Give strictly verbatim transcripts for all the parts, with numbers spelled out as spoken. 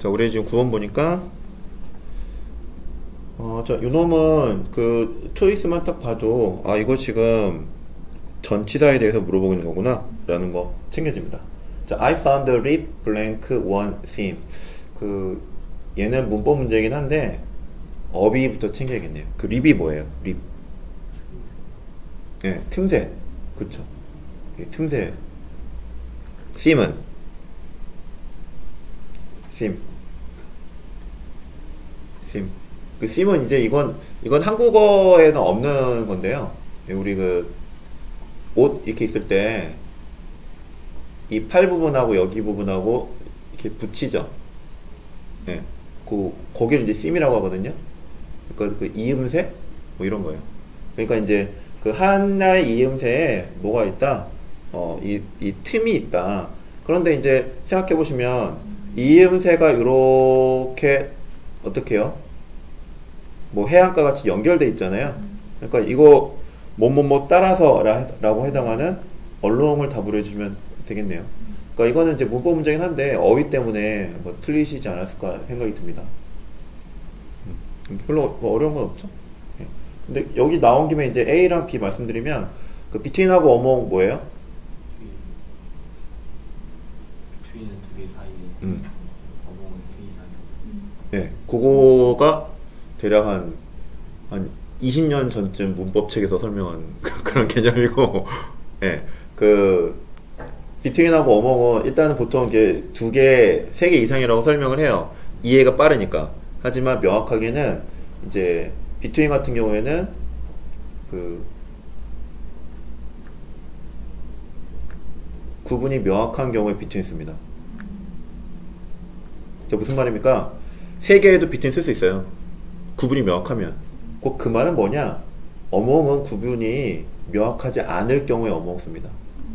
자, 우리 지금 구 번 보니까 어, 자, 요놈은 그 초이스만 딱 봐도 아, 이거 지금 전치사에 대해서 물어보고 있는 거구나 라는 거 챙겨집니다. 자, I found a lip blank one theme. 그 얘는 문법 문제이긴 한데 어비부터 챙겨야겠네요. 그 립이 뭐예요? 립. 네, 틈새. 그쵸. 틈새. theme은 theme. theme. 그 theme은 이제 이건 이건 한국어에는 없는 건데요. 우리 그 옷 이렇게 있을 때 이 팔 부분하고 여기 부분하고 이렇게 붙이죠. 예. 네. 그 거기를 이제 theme이라고 하거든요. 그러니까 그 이음새 뭐 이런 거예요. 그러니까 이제 그 하나의 이음새에 뭐가 있다? 어, 이, 이 틈이 있다. 그런데 이제 생각해 보시면 이음새가 이렇게 어떻게 해요? 뭐 해안가 같이 연결돼 있잖아요. 그러니까 이거 뭐뭐뭐 따라서 라고 해당하는 얼롱을 답으로 해주면 되겠네요. 그러니까 이거는 이제 문법 문제긴 한데 어휘 때문에 뭐 틀리시지 않았을까 생각이 듭니다. 별로 뭐 어려운 건 없죠. 예. 근데 여기 나온 김에 이제 A랑 B 말씀드리면 그 between하고 among 뭐예요? between은 두 개 사이에, 음. among은 세 개 이상에. 예, 그거가 대략 한, 한 이십 년 전쯤 문법책에서 설명한 그런 개념이고, 예, 그 between하고 among은 일단은 보통 이게 두 개, 세 개 이상이라고 설명을 해요. 이해가 빠르니까. 하지만 명확하게는 이제 between 같은 경우에는 그 구분이 명확한 경우에 between 씁니다. 저 무슨 말입니까? 세 개에도 between 쓸 수 있어요. 구분이 명확하면. 꼭 그 말은 뭐냐? among은 구분이 명확하지 않을 경우에 among 씁니다.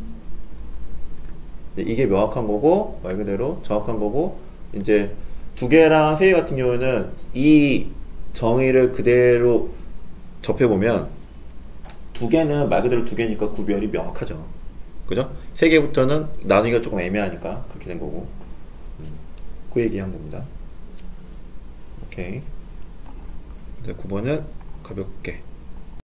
이게 명확한 거고 말 그대로 정확한 거고 이제 두 개랑 세 개 같은 경우에는 이 정의를 그대로 접해보면 두 개는 말 그대로 두 개니까 구별이 명확하죠. 그죠? 세 개부터는 나누기가 조금 애매하니까 그렇게 된 거고. 그 얘기한 겁니다. 오케이. 이제 구 번은 가볍게